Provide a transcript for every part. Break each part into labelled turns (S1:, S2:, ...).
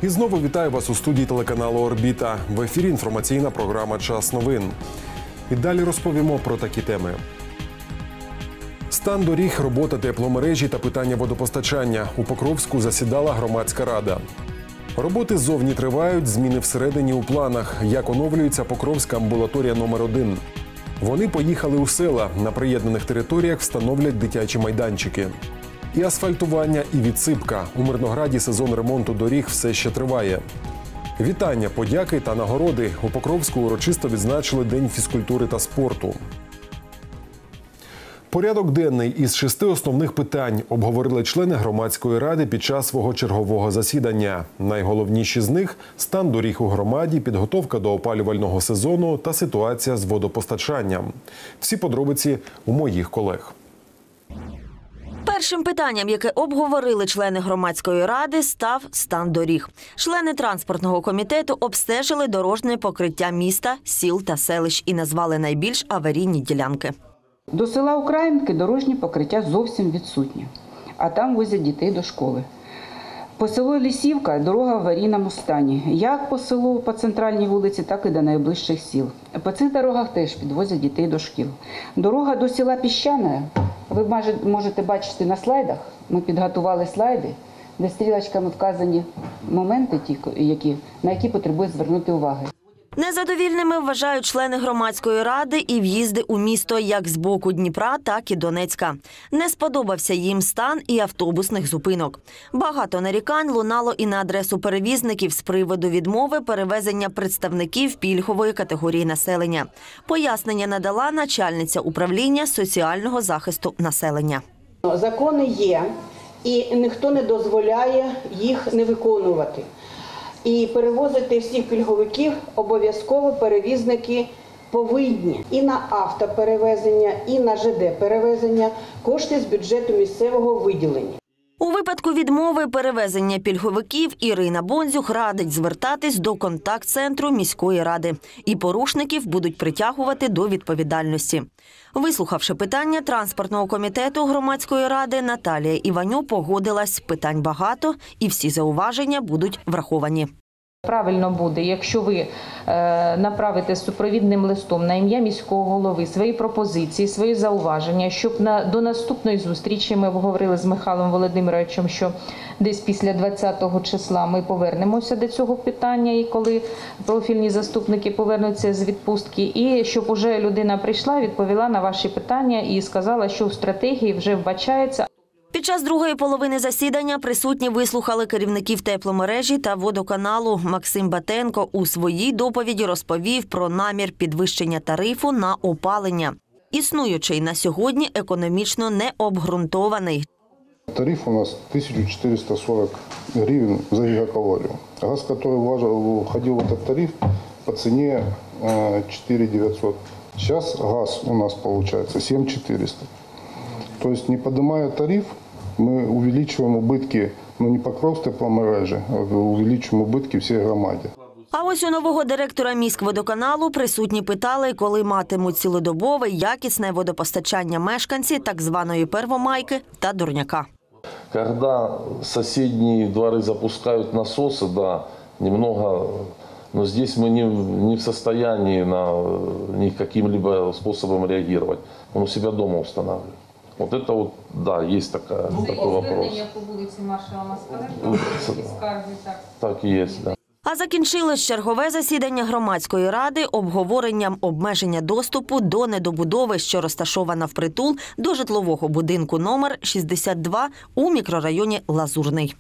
S1: І знову вітаю вас у студії телеканалу «Орбіта». В ефірі інформаційна програма «Час новин». І далі розповімо про такі теми. Стан доріг, робота тепломережі та питання водопостачання. У Покровську засідала громадська рада. Роботи ззовні тривають, зміни всередині у планах. Як оновлюється Покровська амбулаторія номер 1. Вони поїхали у села. На приєднаних територіях встановлять дитячі майданчики. І асфальтування, і відсипка. У Мирнограді сезон ремонту доріг все ще триває. Вітання, подяки та нагороди. У Покровську урочисто відзначили День фізкультури та спорту. Порядок денний із 6 основних питань обговорили члени громадської ради під час свого чергового засідання. Найголовніші з них – стан доріг у громаді, підготовка до опалювального сезону та ситуація з водопостачанням. Всі подробиці у моїх колег.
S2: Першим питанням, яке обговорили члени громадської ради, став стан доріг. Члени транспортного комітету обстежили дорожнє покриття міста, сіл та селищ і назвали найбільш аварійні ділянки.
S3: До села Українки дорожнє покриття зовсім відсутнє, а там возять дітей до школи. По селу Лісівка дорога в аварійному стані. Як по селу, по центральній вулиці, так і до найближчих сіл. По цих дорогах теж підвозять дітей до шкіл. Дорога до села Піщане, ви можете бачити на слайдах, ми підготували слайди, де стрілочками вказані моменти, на які потребує звернути увагу.
S2: Незадовільними вважають члени громадської ради і в'їзди у місто як з боку Дніпра, так і Донецька. Не сподобався їм стан і автобусних зупинок. Багато нарікань лунало і на адресу перевізників з приводу відмови перевезення представників пільгової категорії населення. Пояснення надала начальниця управління соціального захисту населення.
S4: Закони є, і ніхто не дозволяє їх не виконувати. І перевозити всіх пільговиків обов'язково перевізники повинні і на автоперевезення, і на ЖД-перевезення кошти з бюджету місцевого виділення.
S2: У випадку відмови перевезення пільговиків Ірина Бонзюк радить звертатись до контакт-центру міської ради. І порушників будуть притягувати до відповідальності. Вислухавши питання транспортного комітету громадської ради, Наталія Іванюк погодилась, питань багато і всі зауваження будуть враховані.
S5: Правильно буде, якщо ви направите супровідним листом на ім'я міського голови свої пропозиції, свої зауваження, щоб до наступної зустрічі, ми обговорили з Михайлом Володимировичем, що десь після 20-го числа ми повернемося до цього питання, і коли профільні заступники повернуться з відпустки, і щоб уже людина прийшла, відповіла на ваші питання і сказала, що в стратегії вже вбачається.
S2: Під час другої половини засідання присутні вислухали керівників тепломережі та водоканалу. Максим Батенко у своїй доповіді розповів про намір підвищення тарифу на опалення. Існуючий на сьогодні економічно не обґрунтований.
S6: Тариф у нас 1440 гривен за гигакалорию. Газ, который входил в этот тариф, по цене 4900. Сейчас газ у нас получается 7400. То есть, не поднимая тариф, мы увеличиваем убытки, не Покровськ тепломережі, а увеличиваем убытки всій громаді.
S2: А ось у нового директора міськводоканалу присутні питали, коли матимуть цілодобове якісне водопостачання мешканці так званої Первомайки та Дорняка.
S7: Когда соседние дворы запускают насосы, да, немного, но здесь мы не в состоянии ни каким-либо способом реагировать. Он у себя дома устанавливает. Вот это вот, да, есть такой вопрос.
S5: По вулиці Маршала Москаленка, скарги, так.
S7: Так и есть, да.
S2: А закінчилось чергове засідання громадської ради обговоренням обмеження доступу до недобудови, що розташована впритул до житлового будинку номер 62 у мікрорайоні Лазурний.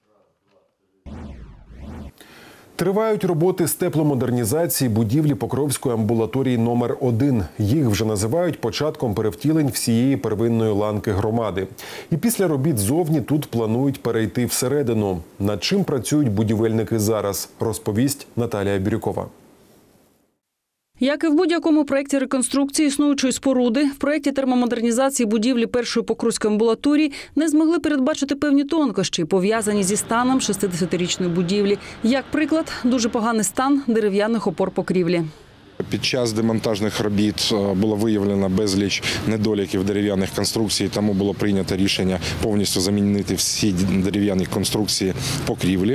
S1: Тривають роботи з тепломодернізації будівлі Покровської амбулаторії номер 1. Їх вже називають початком перевтілень всієї первинної ланки громади. І після робіт зовні тут планують перейти всередину. Над чим працюють будівельники зараз, розповість Наталія Бірюкова.
S8: Як і в будь-якому проєкті реконструкції існуючої споруди, в проєкті термомодернізації будівлі першої Покровської амбулаторії не змогли передбачити певні тонкощі, пов'язані зі станом 60-річної будівлі. Як приклад, дуже поганий стан дерев'яних опор покрівлі.
S9: Під час демонтажних робіт було виявлено безліч недоліків дерев'яних конструкцій, тому було прийнято рішення повністю замінити всі дерев'яні конструкції покрівлі.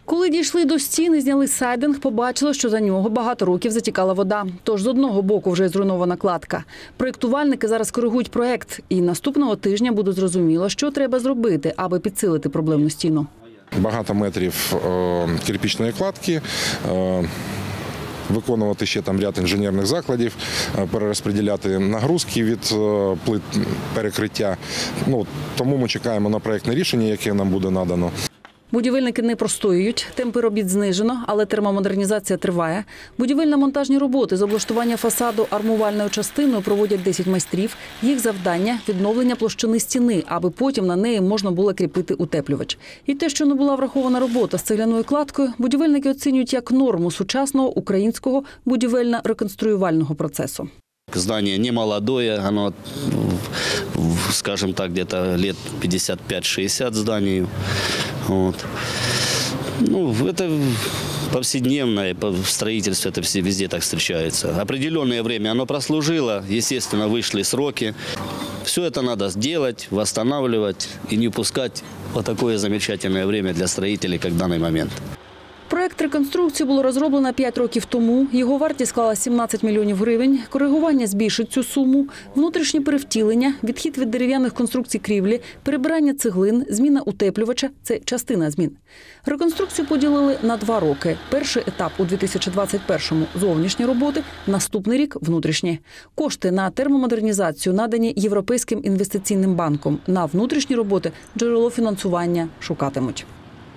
S8: Коли дійшли до стін і зняли сайдинг, побачили, що за нього багато років затікала вода. Тож з одного боку вже зруйнована кладка. Проєктувальники зараз коригують проєкт. І наступного тижня буде зрозуміло, що треба зробити, аби підсилити проблемну стіну.
S9: Багато метрів кирпичної кладки, виконувати ще там ряд інженерних закладів, перерозподіляти нагрузки від плит перекриття. Тому ми чекаємо на проєктне рішення, яке нам буде надано.
S8: Будівельники не простоюють, темпи робіт знижено, але термомодернізація триває. Будівельно-монтажні роботи з облаштування фасаду армувальною частиною проводять 10 майстрів. Їх завдання – відновлення площини стіни, аби потім на неї можна було кріпити утеплювач. І те, що не була врахована робота з цегляною кладкою, будівельники оцінюють як норму сучасного українського будівельно-реконструювального процесу.
S10: Здание не молодое, оно, скажем так, где-то лет 55-60 зданию. Вот. Это повседневное, в строительстве это везде так встречается. Определенное время оно прослужило, естественно, вышли сроки. Все это надо сделать, восстанавливать и не упускать вот такое замечательное время для строителей, как в данный момент.
S8: Проект реконструкції було розроблено 5 років тому. Його вартість склала 17 мільйонів гривень. Коригування збільшить цю суму. Внутрішнє перевтілення, відхід від дерев'яних конструкцій крівлі, перебирання цеглин, зміна утеплювача – це частина змін. Реконструкцію поділили на 2 роки. Перший етап у 2021-му – зовнішні роботи, наступний рік – внутрішні. Кошти на термомодернізацію надані Європейським інвестиційним банком. На внутрішні роботи джерело фінансування шукатимуть.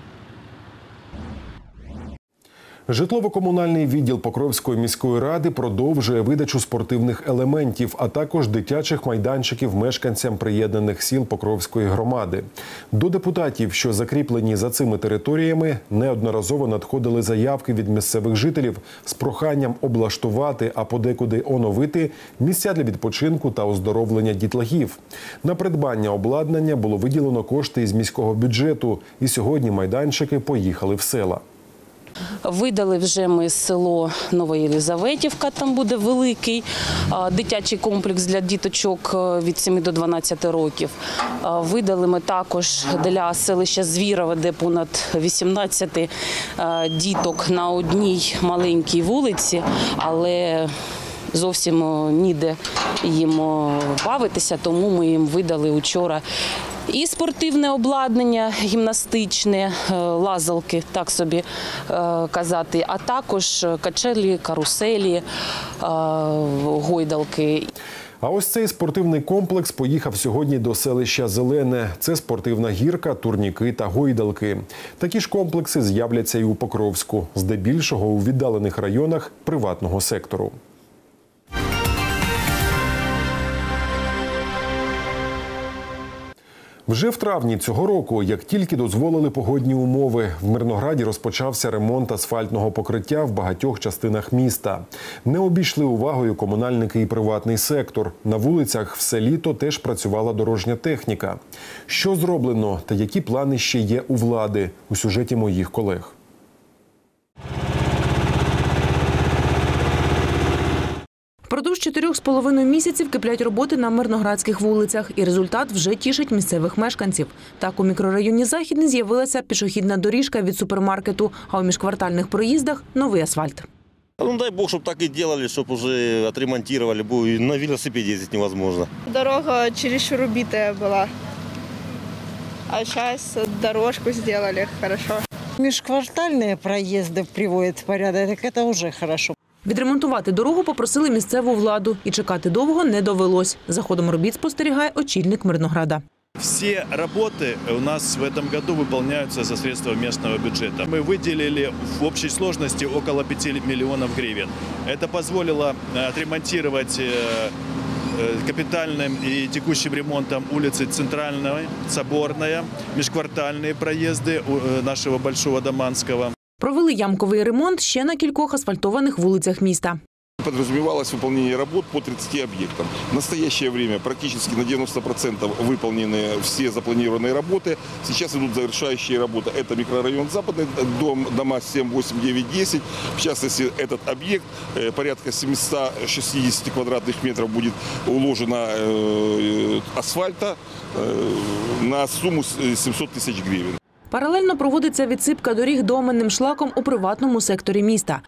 S1: Житлово-комунальний відділ Покровської міської ради продовжує видачу спортивних елементів, а також дитячих майданчиків мешканцям приєднаних сіл Покровської громади. До депутатів, що закріплені за цими територіями, неодноразово надходили заявки від місцевих жителів з проханням облаштувати, а подекуди оновити місця для відпочинку та оздоровлення дітлахів. На придбання обладнання було виділено кошти із міського бюджету, і сьогодні майданчики поїхали в села.
S11: Видали вже ми село Новоєлизаветівка, там буде великий дитячий комплекс для діточок від 7 до 12 років. Видали ми також для селища Звірове, де понад 18 діток на одній маленькій вулиці, але зовсім ніде їм бавитися, тому ми їм видали вчора і спортивне обладнання, гімнастичне, лазалки, так собі казати, а також качелі, каруселі, гойдалки.
S1: А ось цей спортивний комплекс поїхав сьогодні до селища Зелене. Це спортивна гірка, турніки та гойдалки. Такі ж комплекси з'являться і у Покровську, здебільшого у віддалених районах приватного сектору. Вже в травні цього року, як тільки дозволили погодні умови, в Мирнограді розпочався ремонт асфальтного покриття в багатьох частинах міста. Не обійшли увагою комунальники і приватний сектор. На вулицях все літо теж працювала дорожня техніка. Що зроблено та які плани ще є у влади? У сюжеті моїх колег.
S12: Впродовж 4,5 місяців киплять роботи на мирноградських вулицях, і результат вже тішить місцевих мешканців. Так, у мікрорайоні Західний з'явилася пішохідна доріжка від супермаркету, а у міжквартальних проїздах – новий асфальт.
S13: Дай Бог, щоб так і робили, щоб вже відремонтували, бо на велосипеді їздити невозможно.
S14: Дорога чересчур убитая була, а зараз дорожку зробили хорошо.
S15: Міжквартальні проїзди приводять в порядок, так це вже хорошо.
S12: Відремонтувати дорогу попросили місцеву владу, і чекати довго не довелось. За ходом робіт спостерігає очільник Мирнограда.
S16: Все работы у нас в этом году выполняются за средства местного бюджета. Мы выделили в общей сложности около 5 миллионов гривен. Это позволило отремонтировать капитальным и текущим ремонтом улицы Центральная, Соборная, межквартальные проезды нашего Большого Доманского.
S12: Провели ямковий ремонт ще на кількох асфальтованих вулицях міста.
S17: Подразумевалось выполнение работ по 30 объектам. В настоящее время практически на 90% выполнены все запланированные работы. Сейчас идут завершающие работы. Это микрорайон Западный, дома 7, 8, 9, 10. В частности, этот объект, порядка 760 квадратных метров будет уложено асфальта на сумму 700 тысяч гривен.
S12: Паралельно проводиться відсипка доріг доменним шлаком у приватному секторі міста.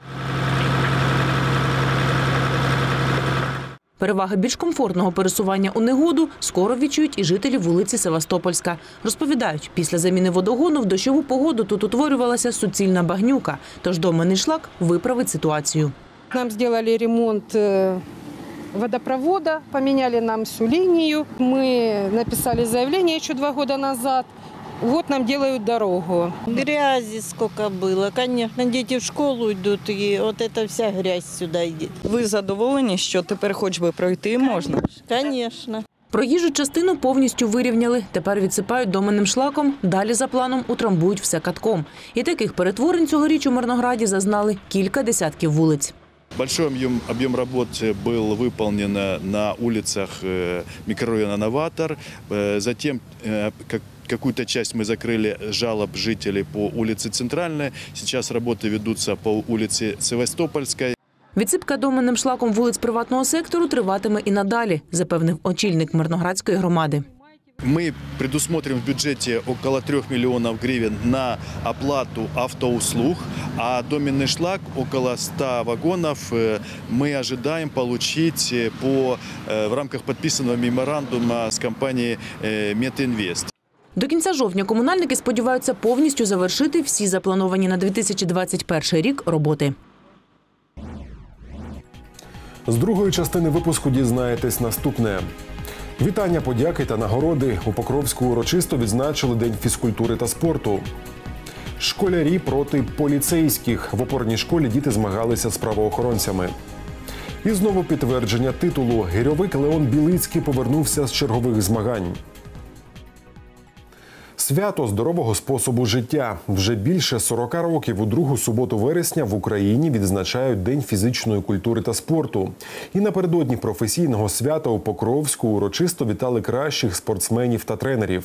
S12: Переваги більш комфортного пересування у негоду скоро відчують і жителі вулиці Севастопольська. Розповідають, після заміни водогону в дощову погоду тут утворювалася суцільна багнюка, тож доменний шлак виправить ситуацію.
S18: Нам зробили ремонт водопровода, поменяли нам всю линию. Мы написали заявление еще 2 года назад. Вот нам делают дорогу.
S15: Грязи сколько было. Конечно, дети в школу идут, и вот эта вся грязь сюда идет.
S19: Ви задоволені, що тепер хоч би пройти можна?
S15: Конечно.
S12: Проїжджу частину повністю вирівняли. Тепер відсипають доменним шлаком, далі за планом утрамбують все катком. І таких перетворень цьогоріч у Мирнограді зазнали кілька десятків вулиць.
S16: Большой объем работ был выполнен на улицах микрорайона «Новатор». Затем какую-то часть мы закрыли жалоб жителей по улице Центральной. Сейчас работы ведутся по улице Севастопольской.
S12: Відсипка доменним шлаком вулиць приватного сектору триватиме і надалі, запевнив очільник Мирноградської громади.
S16: Мы предусмотрим в бюджете около 3 миллионов гривен на оплату автоуслуг, а доменный шлак около 100 вагонов мы ожидаем получить в рамках подписанного меморандума с компанией «Метинвест».
S12: До кінця жовтня комунальники сподіваються повністю завершити всі заплановані на 2021 рік роботи.
S1: З другої частини випуску дізнаєтесь наступне. Вітання, подяки та нагороди. У Покровську урочисто відзначили День фізкультури та спорту. Школярі проти поліцейських. В опорній школі діти змагалися з правоохоронцями. І знову підтвердження титулу. Гірьовик Леон Білицький повернувся з чергових змагань. Свято здорового способу життя. Вже більше 40 років у другу суботу вересня в Україні відзначають День фізичної культури та спорту. І напередодні професійного свята у Покровську урочисто вітали кращих спортсменів та тренерів.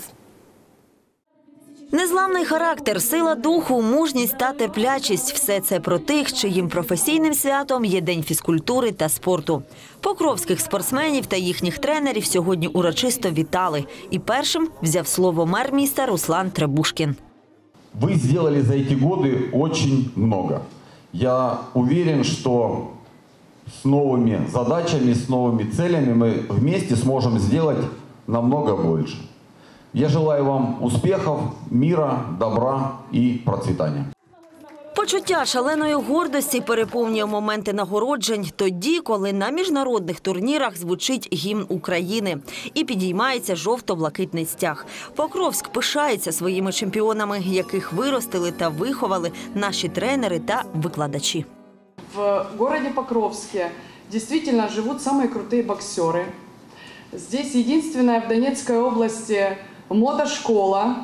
S2: Незламний характер, сила духу, мужність та терплячість – все це про тих, чиїм професійним святом є День фізкультури та спорту. Покровських спортсменів та їхніх тренерів сьогодні урочисто вітали. І першим взяв слово мер міста Руслан Требушкін.
S20: Ви зробили за ці роки дуже багато. Я уверен, що з новими задачами, з новими целями ми вместе зможемо зробити намного більше. Я желаю вам успіхів, мира, добра і процвітання.
S2: Почуття шаленої гордості переповнює моменти нагороджень тоді, коли на міжнародних турнірах звучить гімн України і підіймається жовто-блакитний стяг. Покровськ пишається своїми чемпіонами, яких виростили та виховали наші тренери та викладачі.
S21: В городе Покровске действительно живут самые крутые боксеры. Здесь единственная в Донецкой области мотошкола.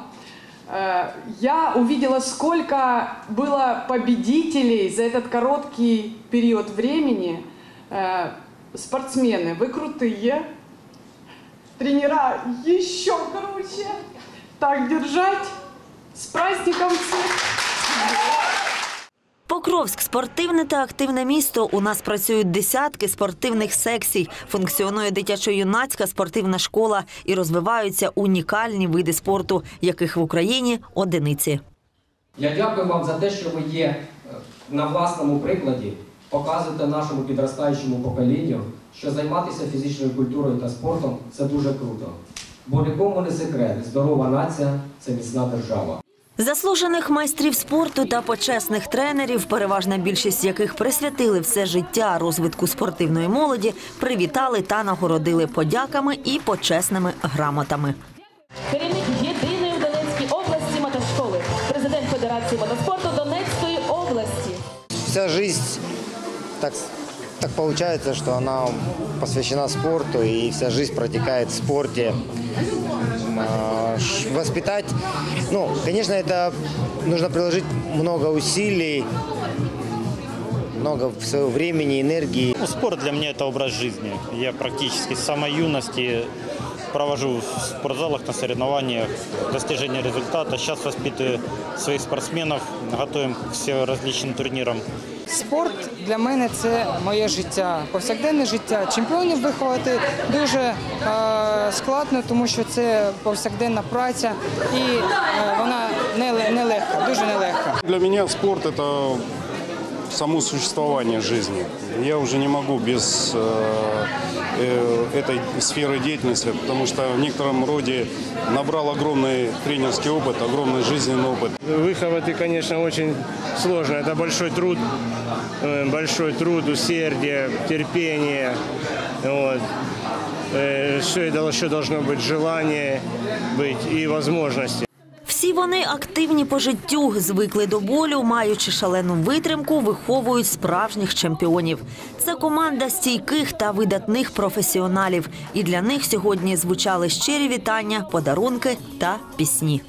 S21: Я увидела, сколько было победителей за этот короткий период времени. Спортсмены, вы крутые. Тренера еще круче. Так держать. С праздником всех!
S2: Покровськ – спортивне та активне місто. У нас працюють десятки спортивних секцій, функціонує дитячо-юнацька спортивна школа і розвиваються унікальні види спорту, яких в Україні одиниці.
S22: Я дякую вам за те, що ви є на власному прикладі, показуєте нашому підростаючому поколінню, що займатися фізичною культурою та спортом – це дуже круто. Бо нікому не секрет, здорова нація – це міцна держава.
S2: Заслужених майстрів спорту та почесних тренерів, переважна більшість яких присвятили все життя розвитку спортивної молоді, привітали та нагородили подяками і почесними грамотами.
S23: Керівник єдиної в Донецькій області мотошколи, президент Федерації мотоспорту Донецької області.
S24: Вся жизнь так получается, что она посвящена спорту, и вся жизнь протекает в спорте. Воспитать, конечно, это нужно приложить много усилий, много своего времени, энергии.
S25: Спорт для меня – это образ жизни. Я практически с самой юности провожу в спортзалах на соревнованиях, достижение результата. Сейчас воспитываю своих спортсменов, готовим к всем различным турнирам.
S3: Спорт для мене – це моє життя, повсякденне життя. Чемпіонів виховати дуже складно, тому що це повсякденна праця і вона нелегка, дуже нелегка.
S4: Для мене спорт – це само существование жизни. Я уже не могу без этой сферы деятельности, потому что в некотором роде набрал огромный тренерский опыт, огромный жизненный опыт.
S5: Выховать, конечно, очень сложно. Это большой труд, усердие, терпение. Вот. Еще должно быть желание быть и возможности.
S2: Всі вони активні по життю, звикли до болю, маючи шалену витримку, виховують справжніх чемпіонів. Це команда стійких та видатних професіоналів. І для них сьогодні звучали щирі вітання, подарунки та пісні.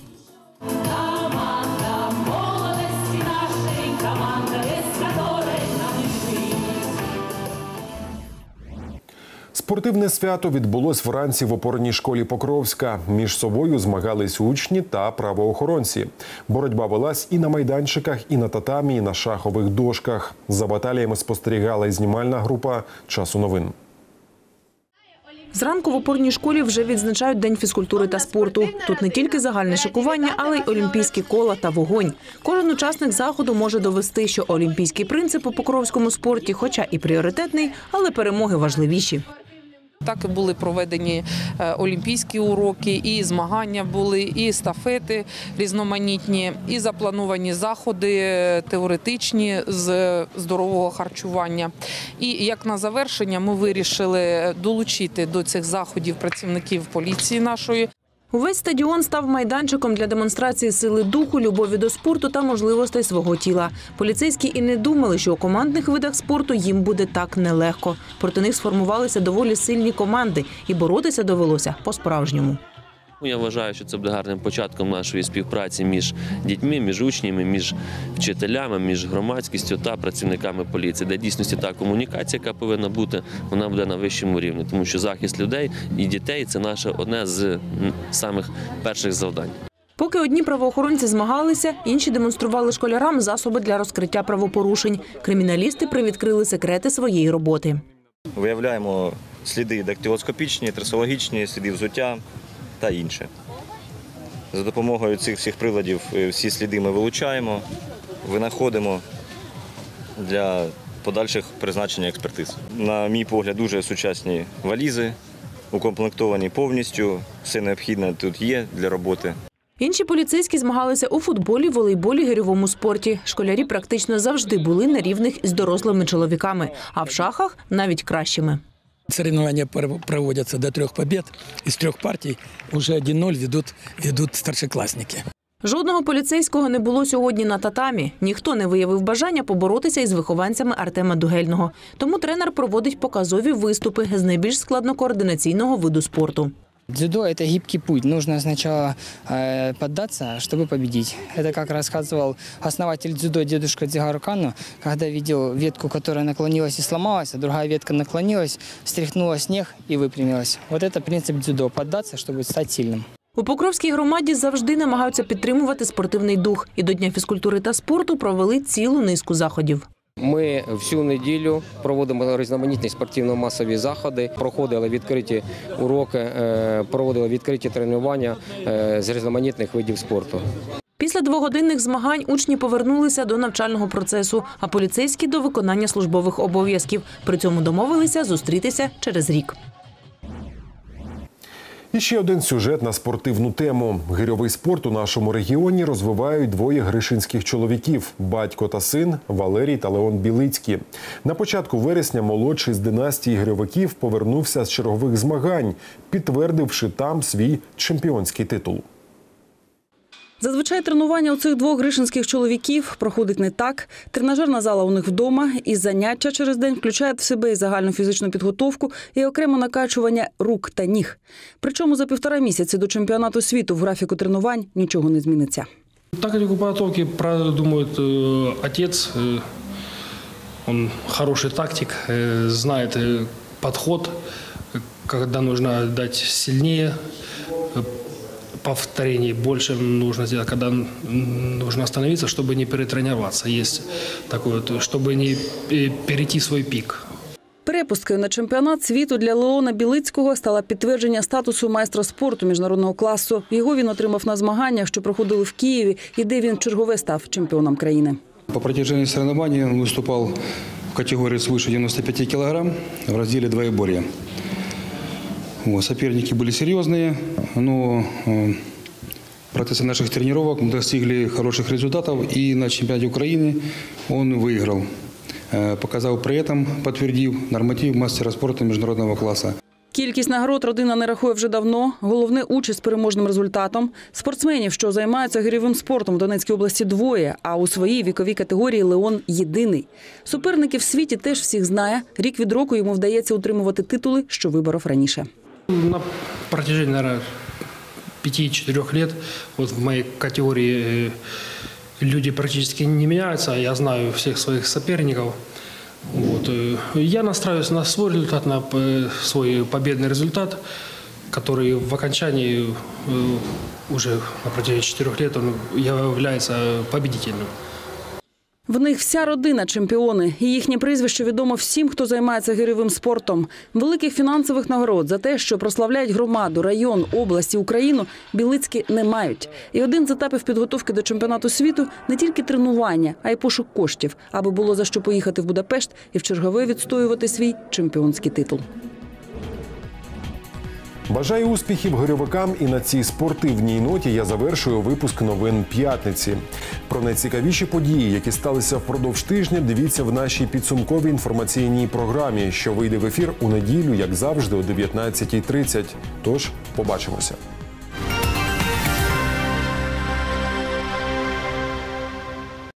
S1: Спортивне свято відбулось вранці в опорній школі Покровська. Між собою змагались учні та правоохоронці. Боротьба велась і на майданчиках, і на татамі, і на шахових дошках. За баталіями спостерігала і знімальна група «Часу новин».
S12: Зранку в опорній школі вже відзначають День фізкультури та спорту. Тут не тільки загальне шикування, але й олімпійські кола та вогонь. Кожен учасник заходу може довести, що олімпійський принцип у покровському спорті, хоча і пріоритетний, але перемоги важливіші.
S6: Так і були проведені олімпійські уроки, і змагання були, і естафети різноманітні, і заплановані заходи теоретичні з здорового харчування. І як на завершення ми вирішили долучити до цих заходів працівників поліції нашої.
S12: Увесь стадіон став майданчиком для демонстрації сили духу, любові до спорту та можливостей свого тіла. Поліцейські і не думали, що у командних видах спорту їм буде так нелегко. Проти них сформувалися доволі сильні команди, і боротися довелося по-справжньому.
S7: Я вважаю, що це буде гарним початком нашої співпраці між дітьми, між учнями, між вчителями, між громадськістю та працівниками поліції. Де дійсності та комунікація, яка повинна бути, вона буде на вищому рівні. Тому що захист людей і дітей – це наше одне з самих перших завдань.
S12: Поки одні правоохоронці змагалися, інші демонстрували школярам засоби для розкриття правопорушень. Криміналісти привідкрили секрети своєї роботи.
S26: Виявляємо сліди дактилоскопічні, трасологічні, сліди взуття та інше. За допомогою цих всіх приладів всі сліди ми вилучаємо, винаходимо для подальших призначення експертиз. На мій погляд, дуже сучасні валізи, укомплектовані повністю, все необхідне тут є для роботи.
S12: Інші поліцейські змагалися у футболі, волейболі, гирьовому спорті. Школярі практично завжди були на рівних з дорослими чоловіками, а в шахах – навіть кращими.
S27: Соревнования проводятся до 3 побед. Из 3 партий уже 1-0 ведут старшеклассники.
S12: Жодного поліцейського не було сьогодні на татамі. Ніхто не виявив бажання поборотися із вихованцями Артема Дугельного. Тому тренер проводить показові виступи з найбільш складнокоординаційного виду спорту.
S28: Дзюдо – это гибкий путь. Нужно сначала поддаться, чтобы победить. Это, как рассказывал основатель дзюдо дедушка Дзигар Кану, когда видел ветку, которая наклонилась и сломалась, а другая ветка наклонилась, стряхнула снег и выпрямилась. Вот это принцип дзюдо – поддаться, чтобы стать сильным.
S12: У Покровській громаді завжди намагаються підтримувати спортивний дух. І до Дня фізкультури та спорту провели цілу низку заходів.
S29: Ми всю неділю проводимо різноманітні спортивно-масові заходи, проходили відкриті уроки, проводили відкриті тренування з різноманітних видів спорту.
S12: Після 2-годинних змагань учні повернулися до навчального процесу, а поліцейські – до виконання службових обов'язків. При цьому домовилися зустрітися через рік.
S1: І ще один сюжет на спортивну тему. Гирьовий спорт у нашому регіоні розвивають 2 гришинських чоловіків – батько та син Валерій та Леон Білицькі. На початку вересня молодший з династії гирьовиків повернувся з чергових змагань, підтвердивши там свій чемпіонський титул.
S8: Зазвичай тренування у цих 2 гришинських чоловіків проходить не так. Тренажерна зала у них вдома, і заняття через день включають в себе і загальну фізичну підготовку, і окремо накачування рук та ніг. Причому за 1,5 місяці до чемпіонату світу в графіку тренувань нічого не зміниться.
S30: Тактику подготовки продумывает отец. Он хороший тактик, знает подход, когда нужно дать сильнее, повторений больше нужно сделать, когда нужно остановиться, чтобы не перетренироваться. Есть такое, чтобы не перейти свой пик.
S8: Перепусткою на чемпіонат світу для Леона Білицького стало підтвердження статусу майстра спорту міжнародного класу. Його він отримав на змаганнях, що проходили в Києві, і де він чергове став чемпіоном країни.
S9: По протяжении соревнований он выступал в категории свыше 95 килограмм в разделе двоеборья. Соперники были серьезные, но в процессе наших тренировок мы достигли хороших результатов, и на чемпионате Украины он выиграл. Показав при этом, підтвердив норматив мастера спорту міжнародного класу.
S8: Кількість нагород родина не рахує вже давно. Головне – участь з переможним результатом. Спортсменів, що займаються гирьовим спортом в Донецькій області, двоє, а у своїй віковій категорії Леон – єдиний. Суперники в світі теж всіх знає. Рік від року йому вдається утримувати титули, що виборов раніше.
S30: На протяжении, наверное, 5-4 лет вот в моей категории люди практически не меняются. Я знаю всех своих соперников. Вот. Я настраиваюсь на свой результат, на свой победный результат, который в окончании уже на протяжении 4 лет он является победительным.
S8: В них вся родина – чемпіони. І їхнє прізвище відомо всім, хто займається гирьовим спортом. Великих фінансових нагород за те, що прославляють громаду, район, область і Україну, білицькі не мають. І один з етапів підготовки до чемпіонату світу – не тільки тренування, а й пошук коштів, аби було за що поїхати в Будапешт і вчергове відстоювати свій чемпіонський титул.
S1: Бажаю успіхів гирьовикам, і на цій спортивній ноті я завершую випуск новин п'ятниці. Про найцікавіші події, які сталися впродовж тижня, дивіться в нашій підсумковій інформаційній програмі, що вийде в ефір у неділю, як завжди, о 19:30. Тож, побачимося.